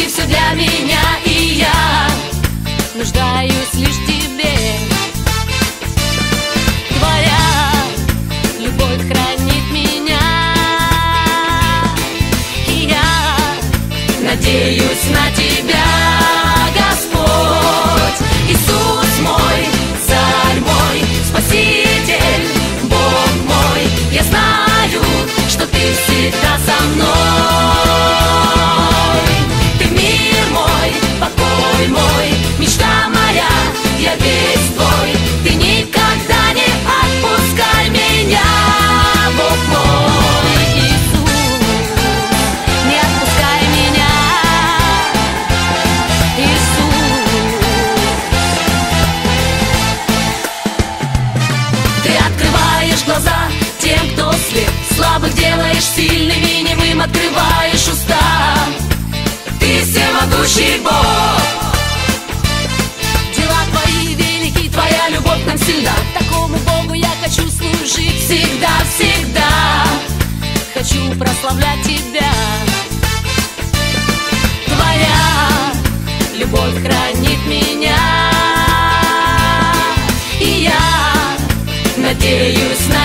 все для меня, и я нуждаюсь лишь в тебе. Твоя любовь хранит меня, и я надеюсь на тебя, Господь. Иисус мой, Царь мой, Спаситель, Бог мой, я знаю, что ты всегда со мной. Ты мир мой, покой мой, мечта моя, я весь твой. Ты никогда не отпускай меня, Бог мой. Иисус, не отпускай меня, Иисус. Ты открываешь глаза тем, кто слеп, слабых делаешь сильными, немым открываешь уста. Ты всемогущий Бог, дела твои велики, твоя любовь нам сильна. Такому Богу я хочу служить всегда, всегда. Хочу прославлять тебя. Твоя любовь хранит меня, и я надеюсь на